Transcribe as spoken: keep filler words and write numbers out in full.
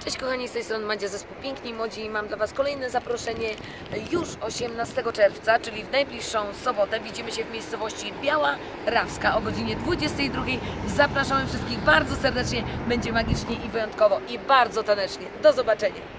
Cześć kochani, z tej strony Madzia, zespół Piękni i Młodzi i mam dla Was kolejne zaproszenie już osiemnastego czerwca, czyli w najbliższą sobotę. Widzimy się w miejscowości Biała Rawska o godzinie dwudziestej drugiej. Zapraszamy wszystkich bardzo serdecznie, będzie magicznie i wyjątkowo i bardzo tanecznie. Do zobaczenia!